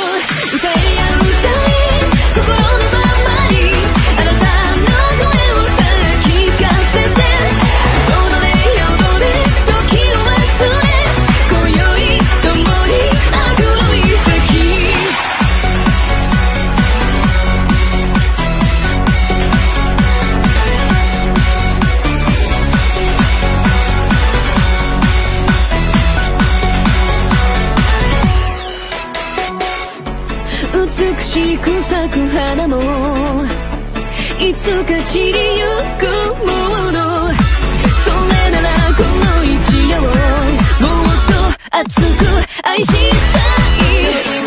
歌えや歌え心のままにあなたの声をさえ聞かせて踊れ踊れ時を忘れ今宵共にあぐろい咲き美しく咲く花もいつか散りゆくものそれならこの一夜をもっと熱く愛したい